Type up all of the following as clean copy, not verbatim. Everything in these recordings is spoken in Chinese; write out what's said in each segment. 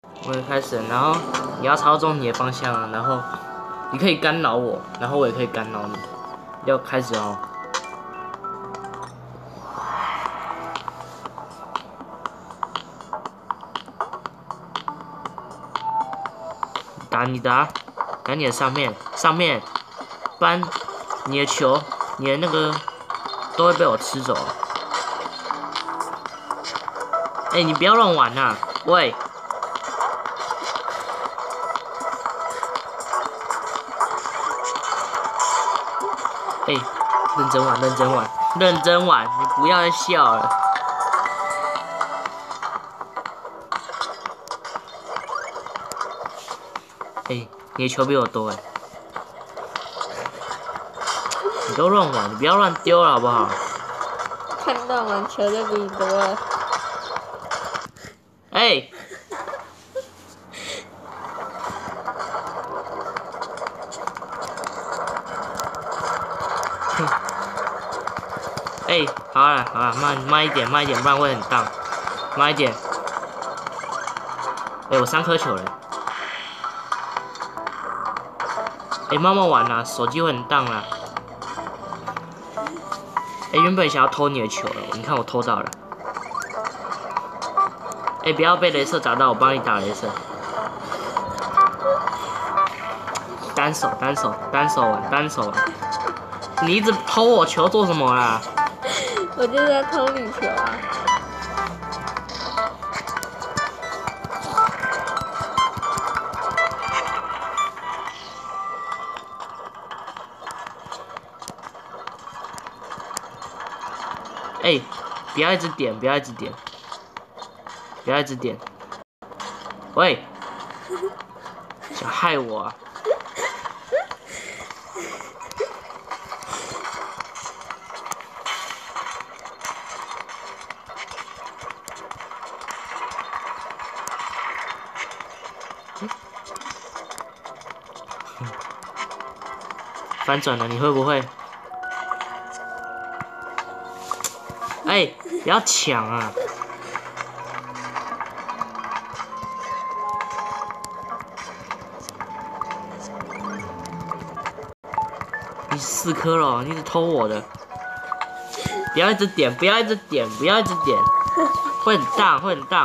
我们开始了，然后你要操纵你的方向，然后你可以干扰我，然后我也可以干扰你。要开始哦。打你的啊，打你的上面，不然你的球，你的那个都会被我吃走。哎，你不要乱玩呐！喂。哎，认真玩，你不要再笑了。哎，你的球比我多哎，你都乱玩，你不要乱丢了好不好？ 看到玩球就比你多了。 哎。哎，好了，慢一点，不然会很荡。慢一点。哎，我3颗球了。哎，慢慢玩啦，手机会很荡啦。哎，原本想要偷你的球了，你看我偷到了。哎，不要被雷射砸到，我帮你打雷射。单手玩。你一直偷我球做什么啦？ 我就是在偷你球啊！ 哎，不要一直点。喂，想害我啊？翻转了，你会不会？哎，不要抢啊！你4颗了，你一直偷我的。不要一直点，会很荡。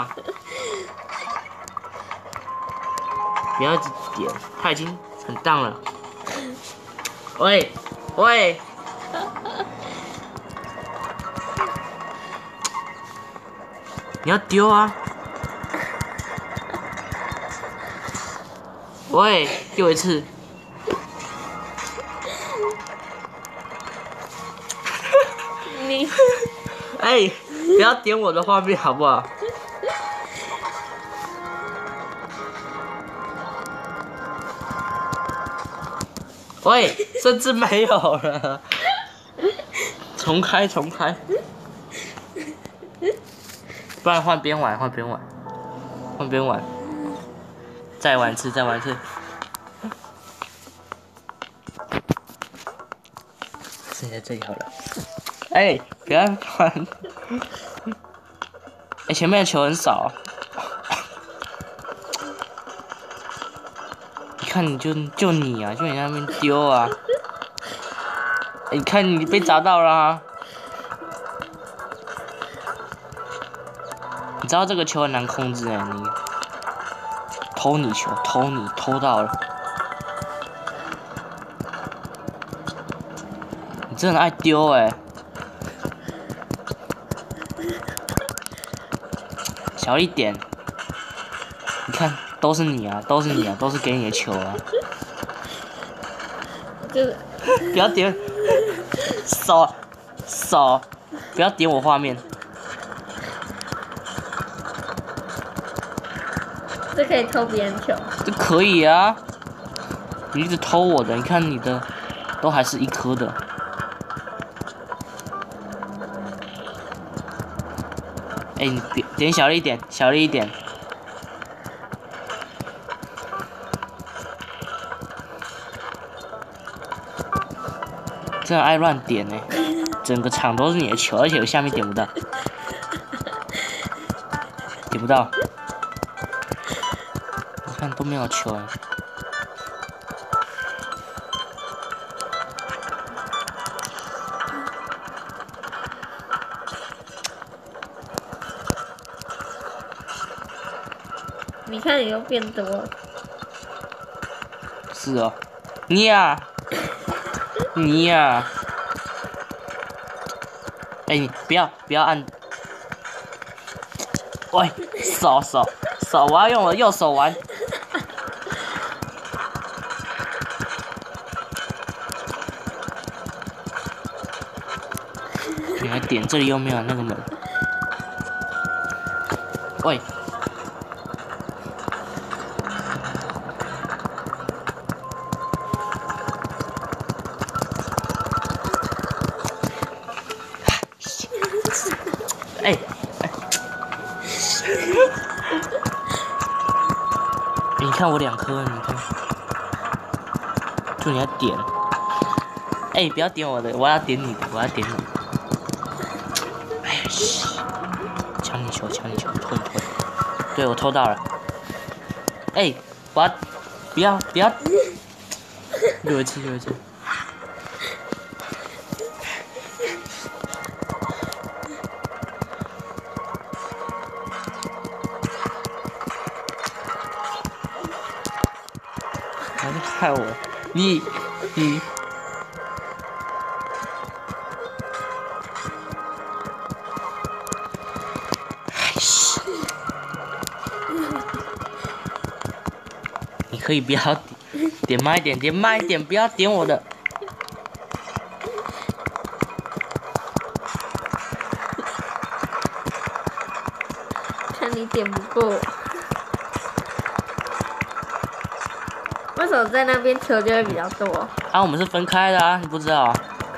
不要一直点，它已经很荡了。喂，你要丢啊！喂，丢一次。 你， 哎，不要点我的画面好不好？喂，甚至没有了。重开。不然换边玩。再玩一次。剩在这里好了。哎，不要玩。哎，前面的球很少。你看，你就你啊，就你在那边丢啊。你看你被砸到了啊。你知道这个球很难控制哎，你偷你球，偷到了。你真的爱丢哎。小一点。你看，都是你啊，都是给你的球啊。 就是不要点手，不要点我画面。 这可以偷别人球。 这可以啊。你一直偷我的，你看你的都还是1颗的。哎，你点小力一点。真的爱乱点呢，整个场都是你的球，而且我下面点不到。 看都没有球哎。 你看你又变多了。 是哦，你呀、你呀、哎，你不要按，喂，手，我要用我的右手玩。你来点，这里又没有那个门。喂。哎，你看我2颗，你看，就你要点，哎，不要点我的，我要点你的，我要点你的。哎，抢你球，偷你，对我偷到了。哎，我要，不要，又一次。还在害我，你，你可以不要点慢一点，不要点我的。 看你点不过。为什么在那边球就会比较多？ 啊，我们是分开的啊，你不知道啊？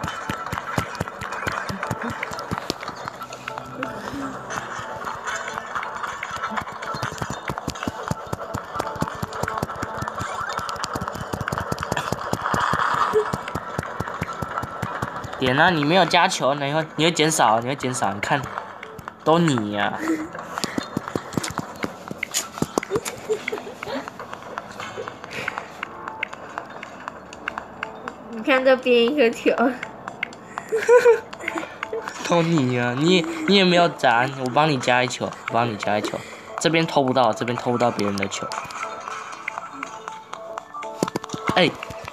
点啊，你没有加球，你会减少，你看，都你呀、 你看这边一颗球。 都你呀、你也没有砸，我帮你加一球，这边偷不到别人的球。哎，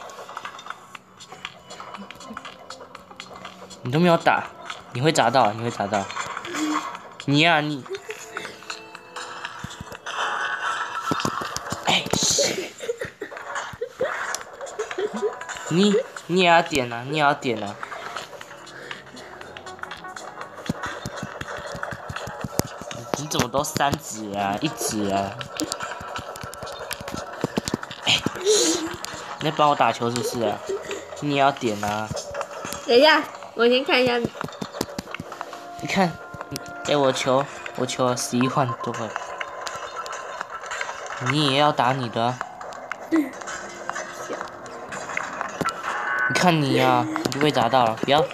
你都没有打，你会砸到，你呀、你，哎，你也要点啊，你怎么都3指啊，1指啊？哎，你在帮我打球是不是啊？你也要点啊？ 等一下，我先看一下。 你看，哎，我球11换多了，你也要打你的、啊。你看你呀、你就被砸到了，不要。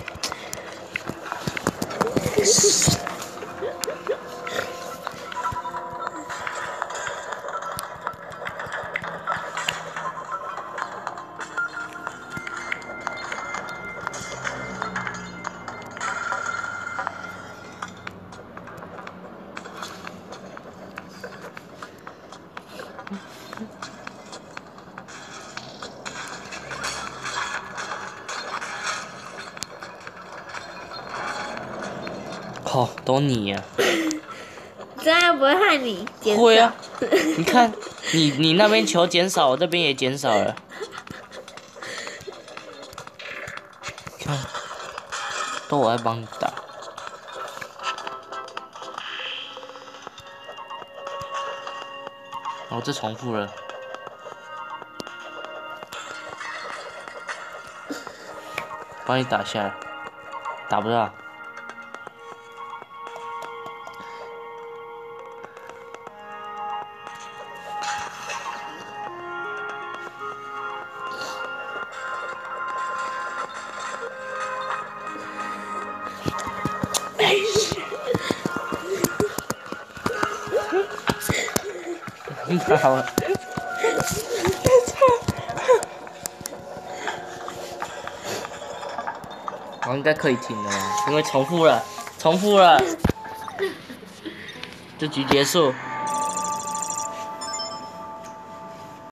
哦，都你呀、 这样又不会害你减少。 会啊，你看，你那边球减少，我这边也减少了。看，都我在帮你打。哦，这重复了。帮你打下来，打不到。好了。 好，应该可以停了吧？因为重复了，这局结束。